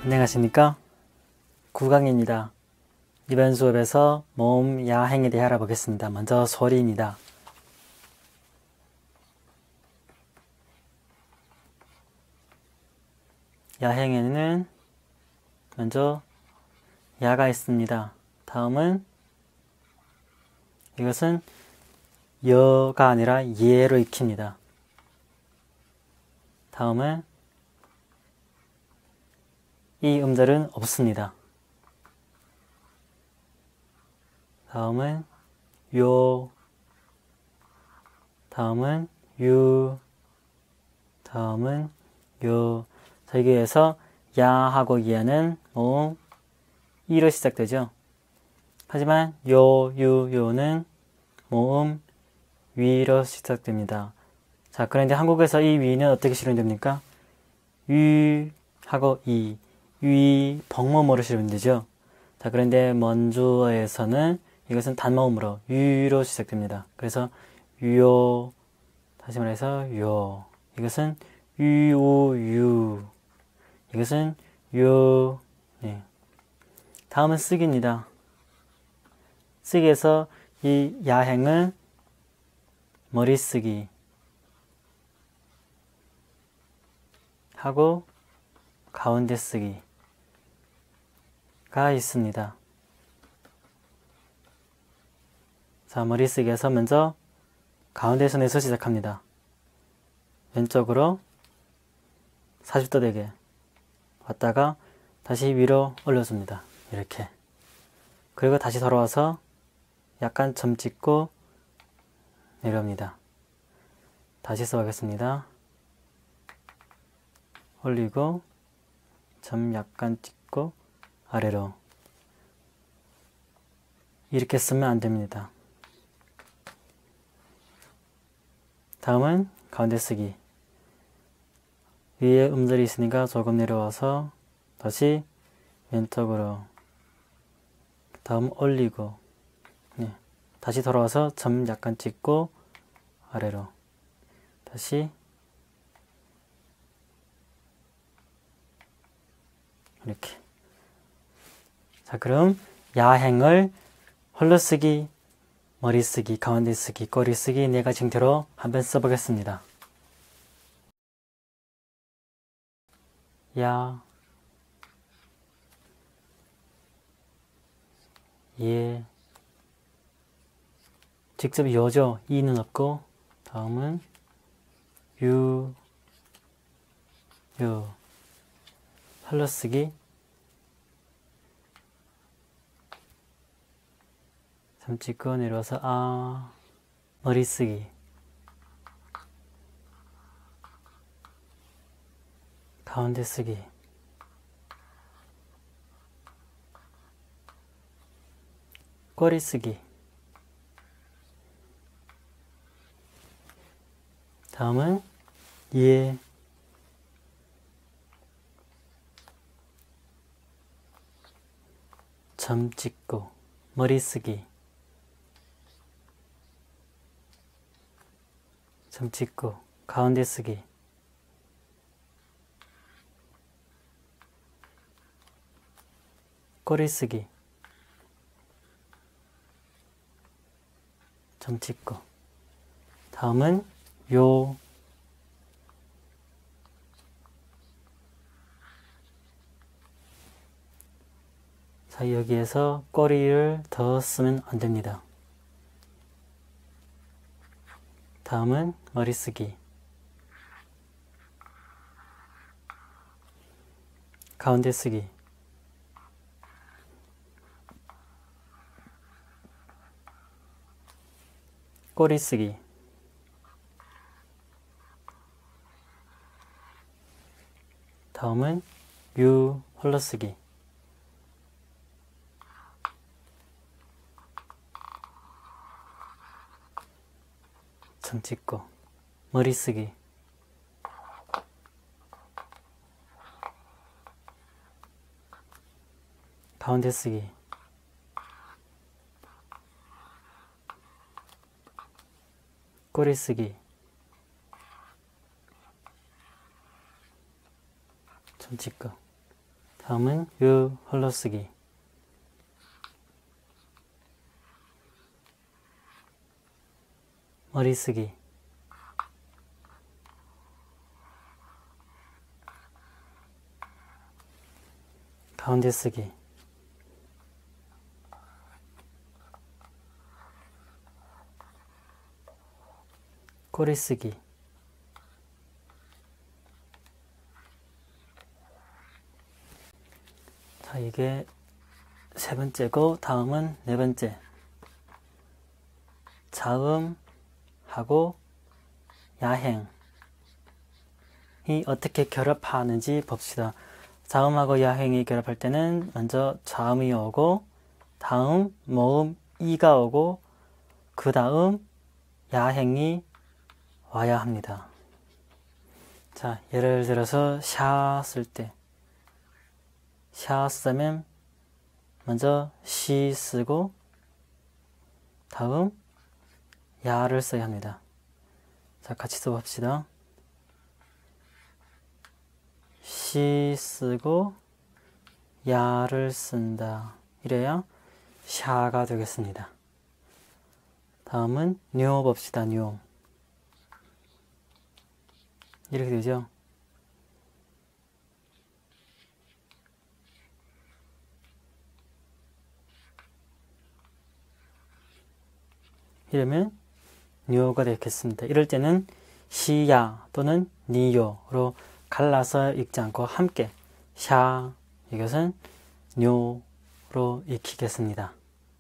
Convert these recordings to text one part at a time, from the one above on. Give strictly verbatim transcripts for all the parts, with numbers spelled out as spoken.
안녕하십니까? 구강입니다. 이번 수업에서 모음 야행에 대해 알아보겠습니다. 먼저 소리입니다. 야행에는 먼저 야가 있습니다. 다음은 이것은 여가 아니라 예로 익힙니다. 다음은 이 음절은 없습니다. 다음은 요, 다음은 유, 다음은 요. 자, 여기에서 야하고 예는 모음 이로 시작되죠. 하지만 요, 유, 요는 모음 위로 시작됩니다. 자, 그런데 한국에서 이 위는 어떻게 실현됩니까? 유 하고 이, 위 벙모음으로 실현되죠. 자, 그런데 먼주어에서는 이것은 단모음으로 유로 시작됩니다. 그래서 유요, 다시 말해서 요. 이것은 유오유. 이것은 요. 네. 다음은 쓰기입니다. 쓰기에서 이 야행은 머리 쓰기 하고 가운데 쓰기가 있습니다. 자, 머리 쓰기에서 먼저 가운데 선에서 시작합니다. 왼쪽으로 사십 도 되게 왔다가 다시 위로 올려줍니다. 이렇게. 그리고 다시 돌아와서 약간 점 찍고 내려옵니다. 다시 써보겠습니다. 올리고 점 약간 찍고 아래로. 이렇게 쓰면 안 됩니다. 다음은 가운데 쓰기. 위에 음절이 있으니까 조금 내려와서 다시 왼쪽으로, 다음 올리고, 네. 다시 돌아와서 점 약간 찍고 아래로, 다시 이렇게. 자, 그럼 야행을 홀로 쓰기, 머리 쓰기, 가운데 쓰기, 꼬리 쓰기 네 가지 형태로 한번 써보겠습니다. 야, 예, 직접 여죠. 이는 없고, 다음은 유, 유, 홀로 쓰기, 점 찍고 내려와서 아, 머리 쓰기, 가운데 쓰기, 꼬리 쓰기. 다음은 예, 점 찍고 머리 쓰기, 점 찍고 가운데 쓰기, 꼬리 쓰기, 점 찍고. 다음은 요, 자, 여기에서 꼬리를 더 쓰면 안 됩니다. 다음은 머리 쓰기, 가운데 쓰기, 꼬리 쓰기, 다음은 유 홀로 쓰기, 점 찍고 머리 쓰기, 가운데 쓰기, 꼬리 쓰기, 점 찍고. 다음은 유 흘러쓰기. 머리 쓰기. 가운데 쓰기. 꼬리 쓰기. 자, 이게 세 번째고, 다음은 네 번째. 자음하고 야행이 어떻게 결합하는지 봅시다. 자음하고 야행이 결합할 때는 먼저 자음이 오고, 다음 모음 이가 오고, 그 다음 야행이 와야 합니다. 자, 예를 들어서 샤 쓸 때, 샤 쓰자면 먼저 시 쓰고 다음 야를 써야 합니다. 자, 같이 써봅시다. 시 쓰고 야를 쓴다. 이래야 샤가 되겠습니다. 다음은 뇨 봅시다. 뇨. 이렇게 되죠. 이러면 뇨가 되겠습니다. 이럴 때는 시야 또는 니요로 갈라서 읽지 않고 함께 샤, 이것은 뇨로 익히겠습니다.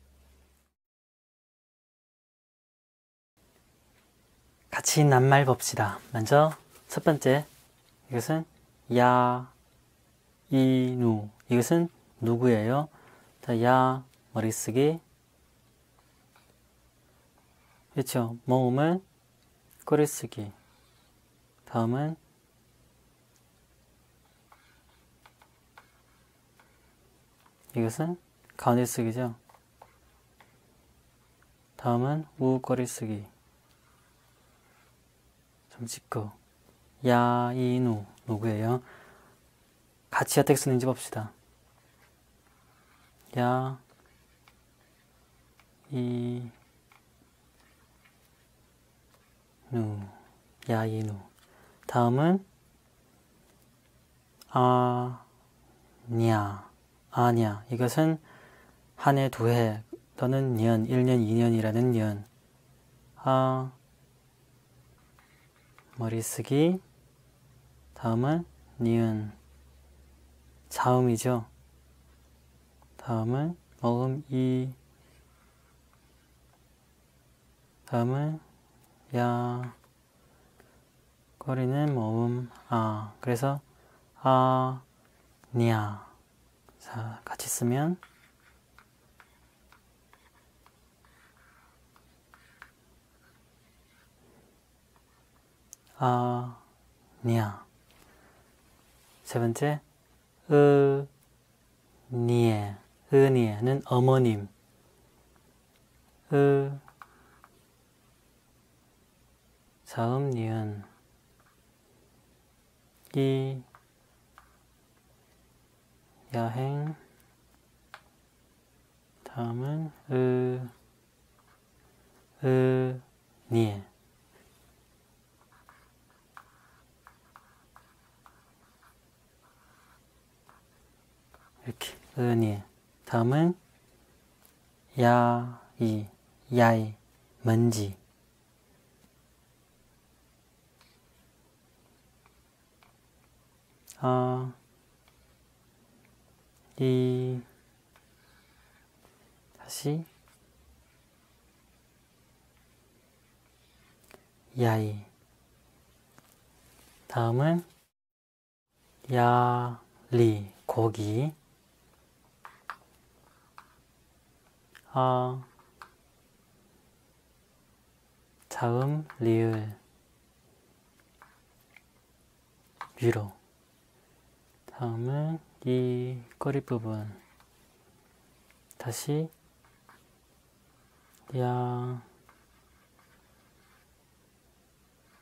같이 낱말 봅시다. 먼저 첫 번째, 이것은 야, 이, 누. 이것은 누구예요? 자, 야, 머리 쓰기. 그렇죠. 모음은 꼬리 쓰기. 다음은 이것은 가운데 쓰기죠. 다음은 우 꼬리 쓰기. 좀 짚고. 야, 이, 누. 누구예요? 같이 어떻게 쓰는지 봅시다. 야, 이, 누. 야, 이, 누. 다음은 아, 냐. 아냐. 이것은 한 해, 두 해 또는 년, 일 년, 이 년이라는 년. 아, 머리 쓰기. 다음은 니은. 자음이죠. 다음은 모음 이. 다음은 야. 꼬리는 모음 아. 그래서 아, 냐. 자, 같이 쓰면 아, 냐. 세 번째, 으, 니에. 으니에는 어머님. 으, 자음 니은. 이, 야행. 다음은 으, 으, 니에. 이렇게 으니에. 다음은 야, 이, 야이, 먼지. 아, 이, 다시 야이. 다음은 야, 리, 고기. 아, 자음, 리을, 위로. 다음은 이 꼬리 부분. 다시 야,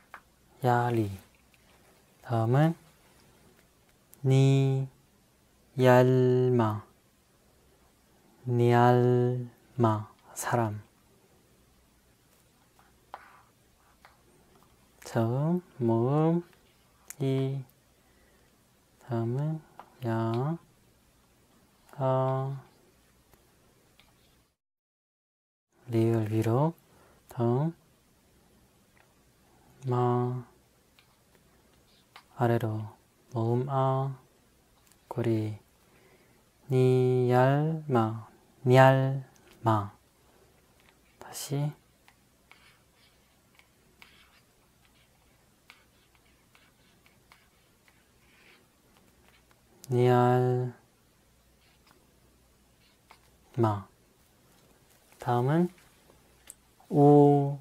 야리. 다음은 니, 얄마, 니알마, 사람. 처음, 모음, 이, 다음은 야, 아, 리을 위로, 다음, 마, 아래로, 모음 아, 꼬리, 니얄마, 니알마. 다시, 니알마. 다음은 우,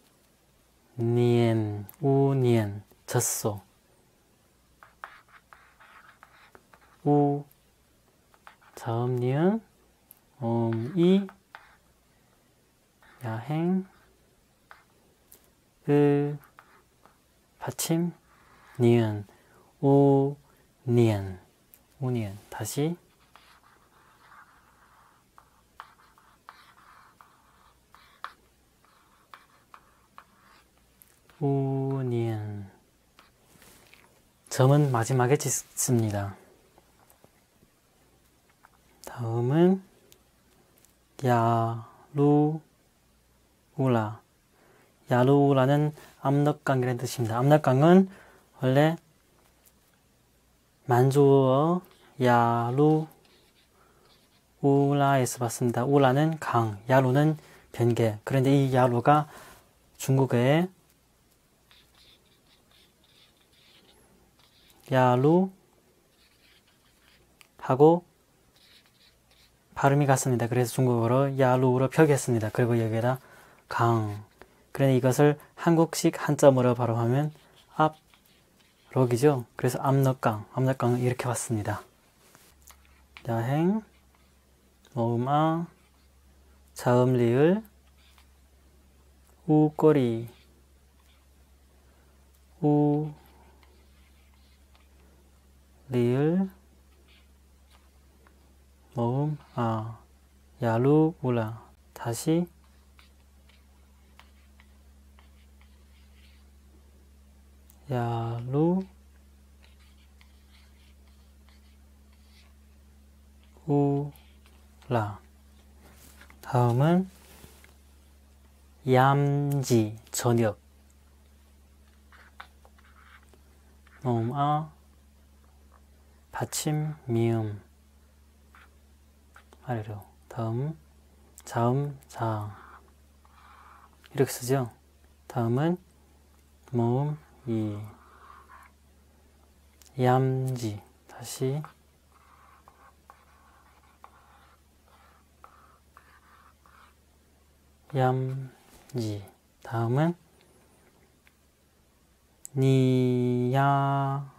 니엔, 우니엔, 젖소. 우, 자음 니은, 음, 이, 야행, 으, 받침, 니은, 우, 니엔, 우니엔. 다시, 우니엔. 점은 마지막에 짓습니다. 다음은 야루우라. 야루우라는 압력강이라는 뜻입니다. 압력강은 원래 만주어 야루우라에서 봤습니다. 우라는 강, 야루는 변개. 그런데 이 야루가 중국어에 야루 하고 발음이 같습니다. 그래서 중국어로 야루로 표기했습니다. 그리고 여기에다 강. 그런데 이것을 한국식 한자어로 발음하면 압록이죠. 그래서 압력강, 압력강은 이렇게 봤습니다. 야행, 모음아, 자음 리을, 우꼬리, 우, 리을, 모음 아, 야루우라. 다시 야루 우라. 다음은 얌지, 저녁. 모음 아, 받침 미음, 아래로. 다음 자음 자, 이렇게 쓰죠. 다음은 모음 이, 얌지. 다시 얌지. 다음은 니야만,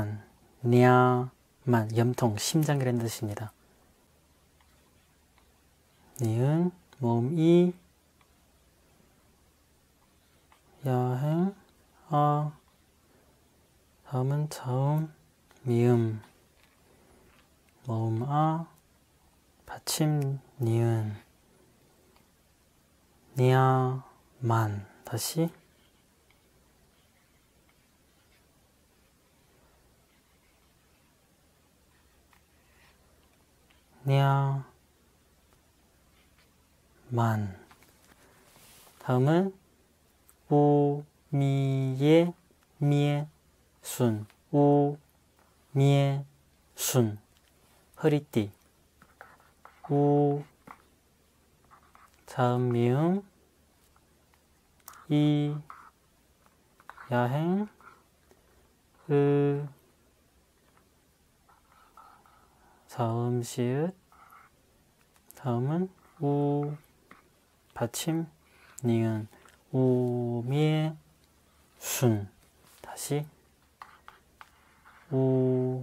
니야만, 염통, 심장이라는 뜻입니다. 니은, 모음 이, 야행, 아, 다음은 자음, 미음, 모음 아, 받침 니은, 니야만. 다시 니야만. 다음은 우, 미에, 미에, 순, 우, 미에, 순, 허리띠. 우, 자음 미음, 이, 야행, 으, 자음 시읒. 다음은 우, 받침 니은, 우, 미에, 순. 다시 우,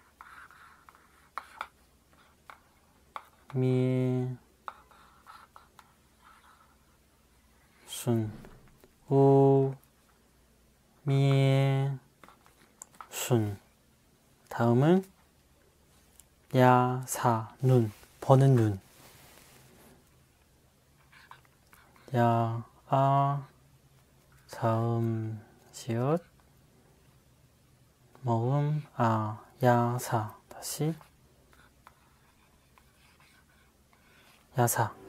미에, 순, 우, 미에, 순. 다음은 야, 사, 눈, 보는 눈. 야, 아, 자음, 시옷, 모음, 아, 야, 사. 다시. 야사.